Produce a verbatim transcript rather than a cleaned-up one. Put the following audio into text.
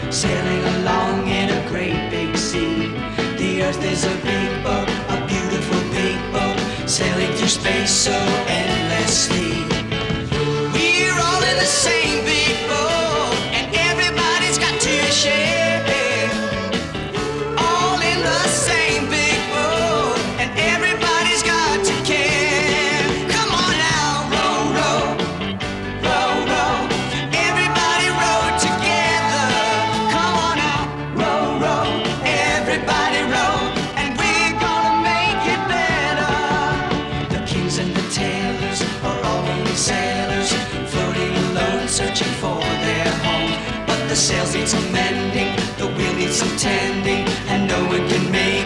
sailing along in a great big sea. The earth is a big boat, a beautiful big boat, sailing through space so endlessly. We're all in the same big boat, and everybody's got to share. All in the same big boat, and everybody's got to care. Come on now, row, row, row, row. Everybody row together. Come on now, row, row. Everybody row, and we're gonna make it better. The kings and the tailors are all only sailors, floating alone, searching for their home. But the sails need some mending, the wheel needs some tending, and no one can make